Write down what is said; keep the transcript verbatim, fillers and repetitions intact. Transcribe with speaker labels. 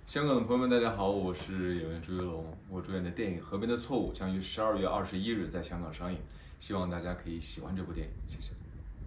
Speaker 1: 香港的朋友们，大家好，我是演员朱一龙。我主演的电影《河边的错误》将于十二月二十一日在香港上映，希望大家可以喜欢这部电影，谢谢。